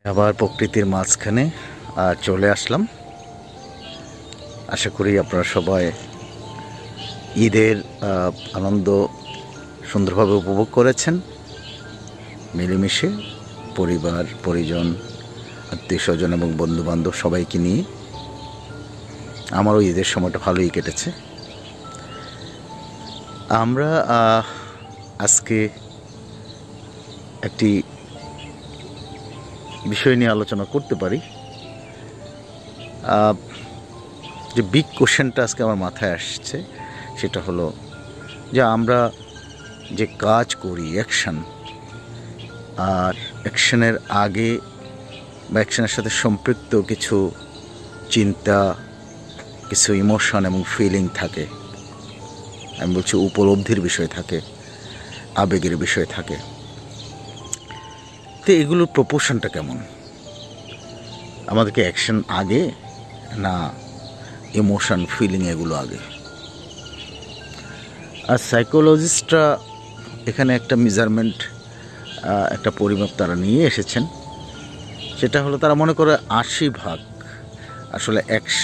আবার প্রকৃতির মাঝখানে চলে আসলাম। আশা করি আপনারা সবাই ঈদের আনন্দ সুন্দরভাবে উপভোগ করেছেন, মিলেমিশে পরিবার পরিজন আত্মীয় স্বজন এবং বন্ধুবান্ধব সবাইকে নিয়ে। আমারও ঈদের সময়টা ভালোই কেটেছে। আমরা আজকে একটি বিষয় নিয়ে আলোচনা করতে পারি। যে বিগ কোশ্চেনটা আজকে আমার মাথায় আসছে সেটা হলো যে আমরা যে কাজ করি অ্যাকশন, আর অ্যাকশনের আগে বা অ্যাকশনের সাথে সম্পৃক্ত কিছু চিন্তা, কিছু ইমোশন এবং ফিলিং থাকে। আমি বলছি উপলব্ধির বিষয় থাকে, আবেগের বিষয় থাকে। তো এগুলোর প্রপোর্শনটা কেমন? আমাদেরকে অ্যাকশন আগে না ইমোশন ফিলিং এগুলো আগে? আর সাইকোলজিস্টরা এখানে একটা মেজারমেন্ট, একটা পরিমাপ তারা নিয়ে এসেছেন। সেটা হলো তারা মনে করে 80% আসলে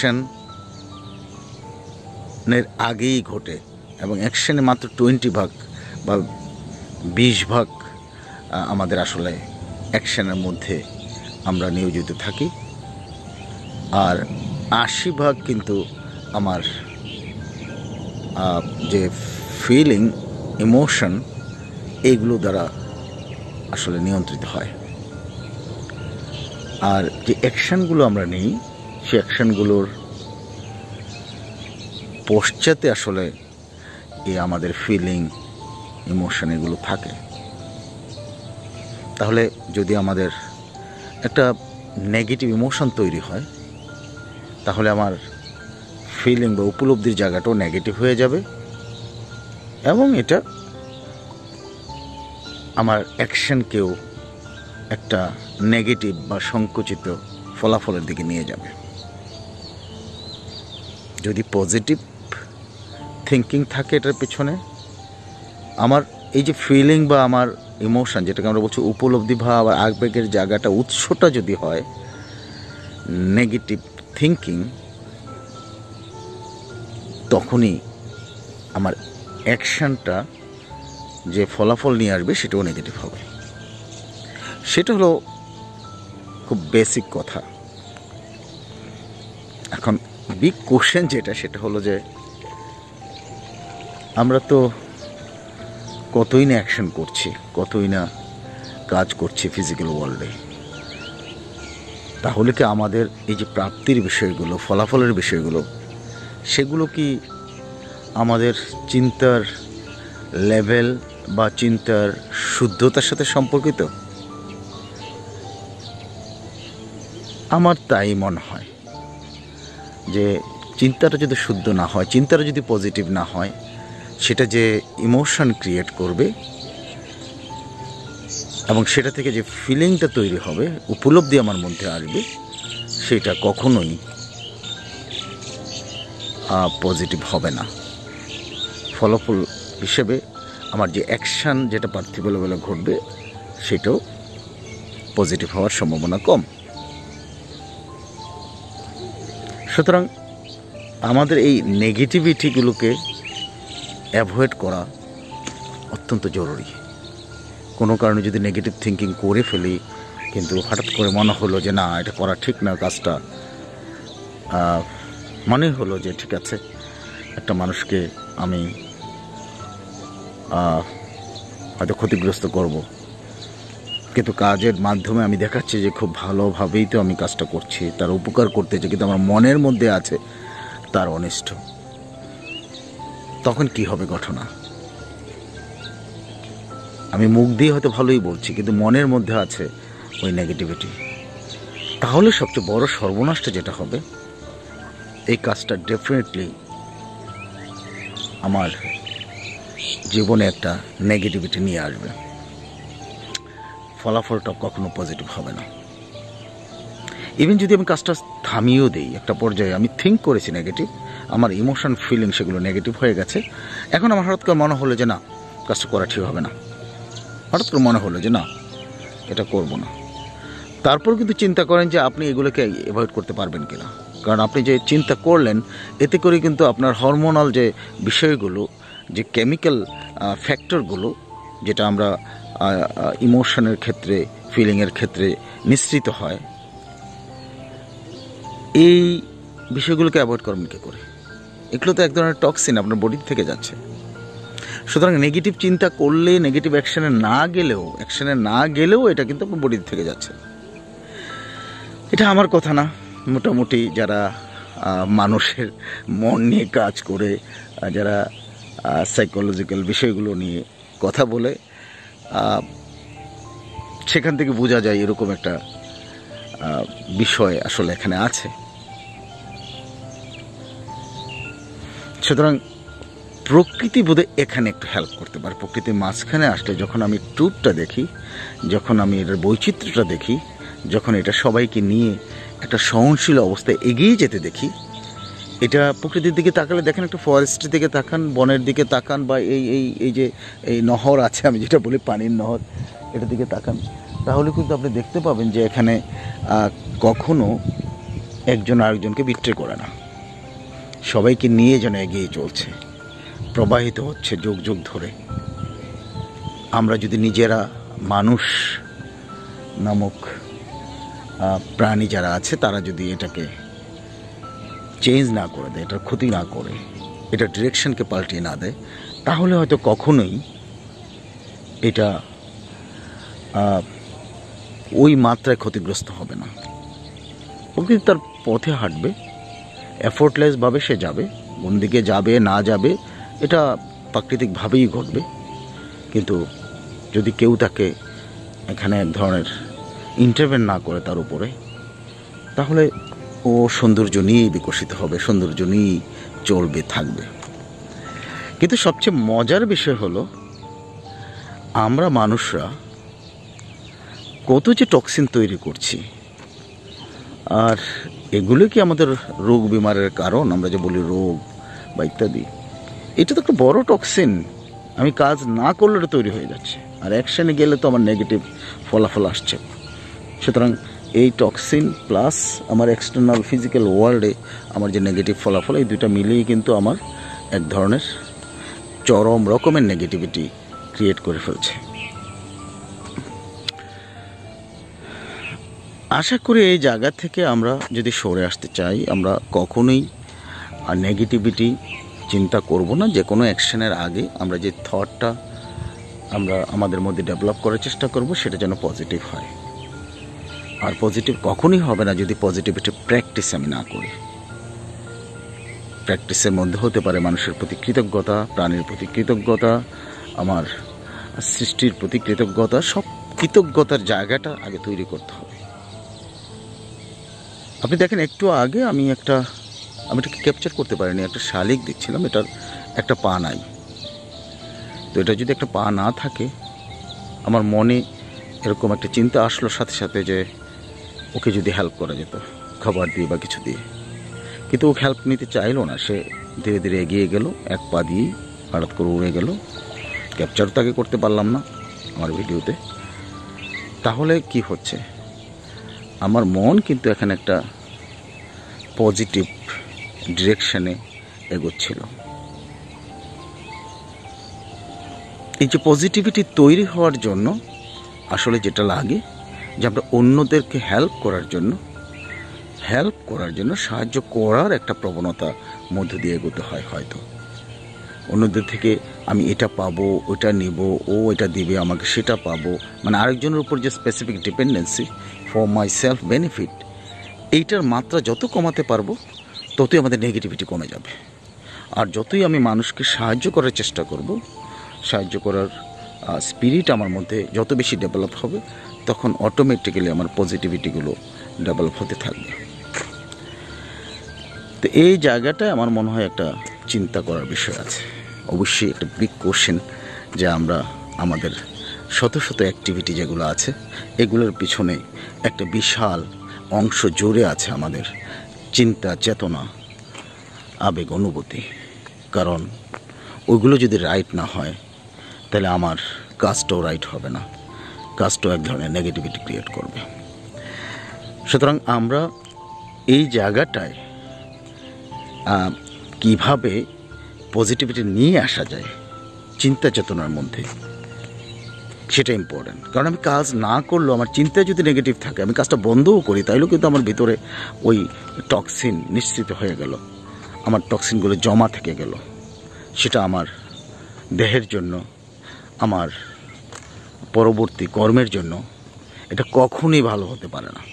অ্যাকশনের আগেই ঘটে এবং অ্যাকশনে মাত্র 20% বা 20% আমাদের আসলে অ্যাকশনের মধ্যে আমরা নিয়োজিত থাকি। আর 80% কিন্তু আমার যে ফিলিং, ইমোশন, এইগুলো দ্বারা আসলে নিয়ন্ত্রিত হয়। আর যে অ্যাকশনগুলো আমরা নিই, সেই অ্যাকশনগুলোর পশ্চাতে আসলে আমাদের ফিলিং, ইমোশন এগুলো থাকে। তাহলে যদি আমাদের একটা নেগেটিভ ইমোশন তৈরি হয়, তাহলে আমার ফিলিং বা উপলব্ধির জায়গাটাও নেগেটিভ হয়ে যাবে এবং এটা আমার অ্যাকশনকেও একটা নেগেটিভ বা সংকুচিত ফলাফলের দিকে নিয়ে যাবে। যদি পজিটিভ থিঙ্কিং থাকে এটার পেছনে, আমার এই যে ফিলিং বা আমার ইমোশন, যেটাকে আমরা বলছি উপলব্ধি বা আবেগের জায়গাটা, উৎসটা যদি হয় নেগেটিভ থিঙ্কিং, তখনই আমার অ্যাকশনটা যে ফলাফল নিয়ে আসবে সেটাও নেগেটিভ হবে। সেটা হলো খুব বেসিক কথা। এখন বিগ কোশ্চেন যেটা, সেটা হলো যে আমরা তো কতই না অ্যাকশন করছি, কতই না কাজ করছি ফিজিক্যাল ওয়ার্ল্ডে। তাহলে কি আমাদের এই যে প্রাপ্তির বিষয়গুলো, ফলাফলের বিষয়গুলো, সেগুলো কি আমাদের চিন্তার লেভেল বা চিন্তার শুদ্ধতার সাথে সম্পর্কিত? আমার তাই মনে হয় যে চিন্তাটা যদি শুদ্ধ না হয়, চিন্তাটা যদি পজিটিভ না হয়, সেটা যে ইমোশন ক্রিয়েট করবে এবং সেটা থেকে যে ফিলিংটা তৈরি হবে, উপলব্ধি আমার মধ্যে আসবে, সেটা কখনোই পজিটিভ হবে না। ফলাফল হিসেবে আমার যে অ্যাকশান, যেটা পার্থিব লেভেলে ঘটবে, সেটাও পজিটিভ হওয়ার সম্ভাবনা কম। সুতরাং আমাদের এই নেগেটিভিটিগুলোকে অ্যাভয়েড করা অত্যন্ত জরুরি। কোনো কারণে যদি নেগেটিভ থিঙ্কিং করে ফেলি, কিন্তু হঠাৎ করে মনে হলো যে না, এটা করা ঠিক না, কাজটা মনে হলো যে ঠিক আছে, একটা মানুষকে আমি হয়তো ক্ষতিগ্রস্ত করব, কিন্তু কাজের মাধ্যমে আমি দেখাচ্ছি যে খুব ভালোভাবেই তো আমি কাজটা করছি, তার উপকার করতেছি, কিন্তু আমার মনের মধ্যে আছে তার অনিষ্ট। তখন কি হবে ঘটনা? আমি মুখ দিয়ে হয়তো ভালোই বলছি, কিন্তু মনের মধ্যে আছে ওই নেগেটিভিটি। তাহলে সবচেয়ে বড় সর্বনাশটা যেটা হবে, এই কাজটা ডেফিনেটলি আমার জীবনে একটা নেগেটিভিটি নিয়ে আসবে। ফলাফলটা কখনো পজিটিভ হবে না। ইভেন যদি আমি কাজটা থামিয়েও দিই, একটা পর্যায়ে আমি থিঙ্ক করেছি নেগেটিভ, আমার ইমোশন ফিলিং সেগুলো নেগেটিভ হয়ে গেছে, এখন আমার হঠাৎ করে মনে হলো যে না, কাজটা করা ঠিক হবে না, হঠাৎ করে মনে হলো যে না, এটা করব না, তারপর কিন্তু চিন্তা করেন যে আপনি এগুলোকে অ্যাভয়েড করতে পারবেন কিনা। কারণ আপনি যে চিন্তা করলেন, এতে করে কিন্তু আপনার হরমোনাল যে বিষয়গুলো, যে কেমিক্যাল ফ্যাক্টরগুলো, যেটা আমরা ইমোশনের ক্ষেত্রে, ফিলিংয়ের ক্ষেত্রে নিঃসৃত হয়, এই বিষয়গুলোকে অ্যাভয়েড করবেন কী করে? এগুলো তো এক ধরনের টক্সিন আপনার বডি থেকে যাচ্ছে। সুতরাং নেগেটিভ চিন্তা করলে, নেগেটিভ অ্যাকশানে না গেলেও এটা কিন্তু আপনার বডি থেকে যাচ্ছে। এটা আমার কথা না, মোটামুটি যারা মানুষের মন নিয়ে কাজ করে, যারা সাইকোলজিক্যাল বিষয়গুলো নিয়ে কথা বলে, সেখান থেকে বোঝা যায় এরকম একটা বিষয় আসলে এখানে আছে। সুতরাং প্রকৃতি বোধহয় এখানে একটু হেল্প করতে পারে। প্রকৃতির মাঝখানে আসলে যখন আমি ট্রুথটা দেখি, যখন আমি এটার বৈচিত্র্যটা দেখি, যখন এটা সবাইকে নিয়ে একটা সহনশীল অবস্থায় এগিয়ে যেতে দেখি, এটা প্রকৃতির দিকে তাকালে দেখেন, একটা ফরেস্টের দিকে তাকান, বনের দিকে তাকান, বা এই যে এই নহর আছে, আমি যেটা বলি পানির নহর, এটার দিকে তাকান, তাহলে কিন্তু আপনি দেখতে পাবেন যে এখানে কখনো একজন আরেকজনকে বিট্রে করে না, সবাইকে নিয়ে যেন এগিয়ে চলছে, প্রবাহিত হচ্ছে যুগ যুগ ধরে। আমরা যদি নিজেরা, মানুষ নামক প্রাণী যারা আছে, তারা যদি এটাকে চেঞ্জ না করে দেয়, এটার ক্ষতি না করে, এটার ডিরেকশনকে পাল্টিয়ে না দেয়, তাহলে হয়তো কখনোই এটা ওই মাত্রায় ক্ষতিগ্রস্ত হবে না। প্রকৃতি তার পথে হাঁটবে, এফোর্টলেসভাবে সে যাবে, কোন দিকে যাবে না যাবে এটা প্রাকৃতিকভাবেই ঘটবে। কিন্তু যদি কেউ তাকে এখানে এক ধরনের ইন্টারভেন না করে তার উপরে, তাহলে ও সৌন্দর্য নিয়েই বিকশিত হবে, সৌন্দর্য নিয়েই চলবে, থাকবে। কিন্তু সবচেয়ে মজার বিষয় হলো, আমরা মানুষরা কত যে টক্সিন তৈরি করছি, আর এগুলো কি আমাদের রোগ বিমারের কারণ? আমরা যে বলি রোগ বা ইত্যাদি, এটা তো একটা বড় টক্সিন। আমি কাজ না করলে এটা তৈরি হয়ে যাচ্ছে, আর অ্যাকশানে গেলে তো আমার নেগেটিভ ফলাফল আসছে। সুতরাং এই টক্সিন প্লাস আমার এক্সটার্নাল ফিজিক্যাল ওয়ার্ল্ডে আমার যে নেগেটিভ ফলাফল, এই দুইটা মিলিয়ে কিন্তু আমার এক ধরনের চরম রকমের নেগেটিভিটি ক্রিয়েট করে ফেলছে। আশা করি এই জায়গা থেকে আমরা যদি সরে আসতে চাই, আমরা কখনোই আর নেগেটিভিটি চিন্তা করব না। যে কোনো অ্যাকশনের আগে আমরা যে থটটা আমরা আমাদের মধ্যে ডেভেলপ করার চেষ্টা করব, সেটা যেন পজিটিভ হয়। আর পজিটিভ কখনই হবে না যদি পজিটিভিটি প্র্যাকটিস আমি না করি। প্র্যাকটিসের মধ্যে হতে পারে মানুষের প্রতি কৃতজ্ঞতা, প্রাণীর প্রতি কৃতজ্ঞতা, আমার সৃষ্টির প্রতি কৃতজ্ঞতা। সব কৃতজ্ঞতার জায়গাটা আগে তৈরি করতে হবে। আপনি দেখেন, একটু আগে আমি এটাকে ক্যাপচার করতে পারিনি, একটা শালিক দেখছিলাম, এটার একটা পা নাই। তো এটা যদি একটা পা না থাকে, আমার মনে এরকম একটা চিন্তা আসলো সাথে সাথে যে ওকে যদি হেল্প করা যেত খাবার দিয়ে বা কিছু দিয়ে। কিন্তু ও হেল্প নিতে চাইলো না, সে ধীরে ধীরে এগিয়ে গেল, এক পা দিয়েই হঠাৎ করে উড়ে গেল। ক্যাপচার তাকে করতে পারলাম না আমার ভিডিওতে। তাহলে কি হচ্ছে, আমার মন কিন্তু এখানে একটা পজিটিভ ডিরেকশনে এগোচ্ছিল। এই যে পজিটিভিটি তৈরি হওয়ার জন্য আসলে যেটা লাগে, যে আমরা অন্যদেরকে হেল্প করার জন্য, সাহায্য করার একটা প্রবণতা মধ্য দিয়ে এগোতে হয়। হয়তো অন্যদের থেকে আমি এটা পাবো, ওটা নিব, ও এটা দিবে আমাকে, সেটা পাবো, মানে আরেকজনের উপর যে specific dependency for my self benefit, এইটার মাত্রা যত কমাতে পারবো ততই আমাদের নেগেটিভিটি কমে যাবে। আর যতই আমি মানুষকে সাহায্য করার চেষ্টা করব, সাহায্য করার স্পিরিট আমার মধ্যে যত বেশি ডেভেলপ হবে, তখন অটোমেটিক্যালি আমার পজিটিভিটিগুলো ডেভেলপ হতে থাকবে। তো এই জায়গাটায় আমার মনে হয় একটা চিন্তা করার বিষয় আছে। অবশ্যই একটা বিগ কোশ্চেন, যে আমরা আমাদের শত শত অ্যাক্টিভিটি যেগুলো আছে, এগুলোর পিছনে একটা বিশাল অংশ জুড়ে আছে আমাদের চিন্তা, চেতনা, আবেগ, অনুভূতি। কারণ ওইগুলো যদি রাইট না হয়, তাহলে আমার কাজটাও রাইট হবে না, কাজটাও এক ধরনের নেগেটিভিটি ক্রিয়েট করবে। সুতরাং আমরা এই জায়গাটায় কিভাবে পজিটিভিটি নিয়ে আসা যায় চিন্তা চেতনার মধ্যে, সেটা ইম্পর্ট্যান্ট। কারণ আমি কাজ না করলেও আমার চিন্তা যদি নেগেটিভ থাকে, আমি কাজটা বন্ধও করি, তাইলেও কিন্তু আমার ভিতরে ওই টক্সিন নিশ্চিত হয়ে গেল, আমার টক্সিনগুলো জমা থেকে গেল। সেটা আমার দেহের জন্য, আমার পরবর্তী কর্মের জন্য এটা কখনোই ভালো হতে পারে না।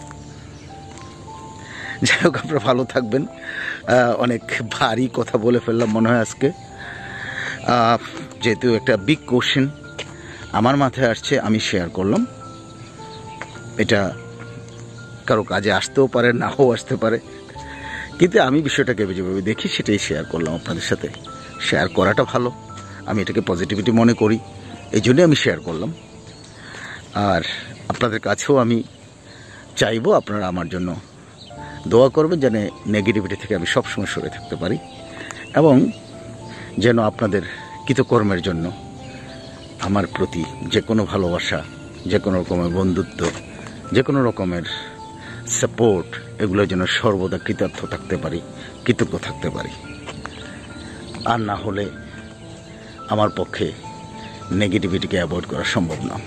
যাই হোক, আপনারা ভালো থাকবেন। অনেক ভারী কথা বলে ফেললাম মনে হয় আজকে, যেহেতু একটা বিগ কোশ্চেন আমার মাথায় আসছে, আমি শেয়ার করলাম। এটা কারো কাজে আসতেও পারে, নাও আসতে পারে, কিন্তু আমি বিষয়টাকে যেভাবে দেখি সেটাই শেয়ার করলাম আপনাদের সাথে। শেয়ার করাটা ভালো, আমি এটাকে পজিটিভিটি মনে করি, এই জন্যই আমি শেয়ার করলাম। আর আপনাদের কাছেও আমি চাইবো আপনারা আমার জন্য দোয়া করবেন, যেন নেগেটিভিটি থেকে আমি সবসময় সরে থাকতে পারি, এবং যেন আপনাদের কৃতকর্মের জন্য আমার প্রতি যে কোনো ভালোবাসা, যে কোনো রকমের বন্ধুত্ব, যে কোনো রকমের সাপোর্ট, এগুলোর জন্য সর্বদা কৃতার্থ থাকতে পারি, কৃতজ্ঞ থাকতে পারি। আর না হলে আমার পক্ষে নেগেটিভিটিকে অ্যাভয়েড করা সম্ভব না।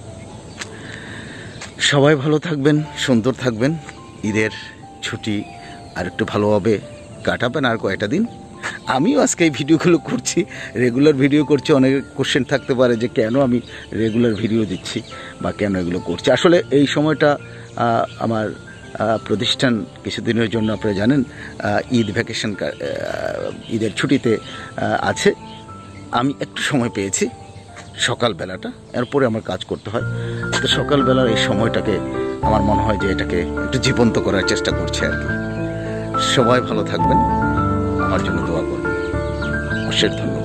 সবাই ভালো থাকবেন, সুন্দর থাকবেন। ঈদের ছুটি আর একটু ভালোভাবে কাটাবেন, আর কয়েকটা দিন। আমিও আজকে এই ভিডিওগুলো করছি, রেগুলার ভিডিও করছি। অনেক কোশ্চেন থাকতে পারে যে কেন আমি রেগুলার ভিডিও দিচ্ছি বা কেন এগুলো করছি। আসলে এই সময়টা আমার প্রতিষ্ঠান কিছুদিনের জন্য, আপনারা জানেন, ঈদ ভ্যাকেশন, ঈদের ছুটিতে আছে। আমি একটু সময় পেয়েছি সকালবেলাটা, এরপরে আমার কাজ করতে হয়। তো সকালবেলার এই সময়টাকে আমার মনে হয় যে এটাকে একটু জীবন্ত করার চেষ্টা করছে আর কি। সবাই ভালো থাকবেন, আমার জন্য দোয়া করবেন। অশেষ ধন্যবাদ।